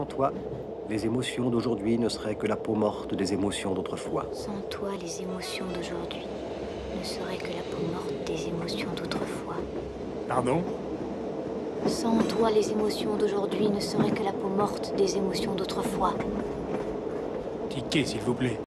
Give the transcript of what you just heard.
Sans toi, les émotions d'aujourd'hui ne seraient que la peau morte des émotions d'autrefois. Sans toi, les émotions d'aujourd'hui ne seraient que la peau morte des émotions d'autrefois. Pardon? Sans toi, les émotions d'aujourd'hui ne seraient que la peau morte des émotions d'autrefois. Ticket, s'il vous plaît.